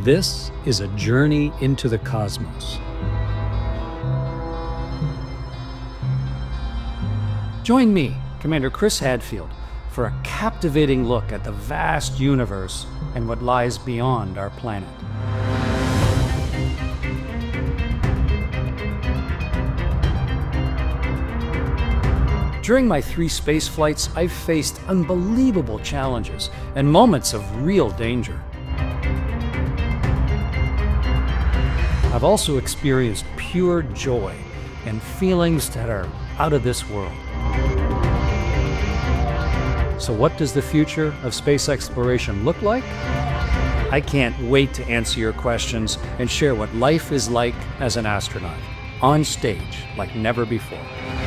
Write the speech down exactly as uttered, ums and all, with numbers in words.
This is a journey into the cosmos. Join me, Commander Chris Hadfield, for a captivating look at the vast universe and what lies beyond our planet. During my three space flights, I've faced unbelievable challenges and moments of real danger. I've also experienced pure joy and feelings that are out of this world. So what does the future of space exploration look like? I can't wait to answer your questions and share what life is like as an astronaut, on stage like never before.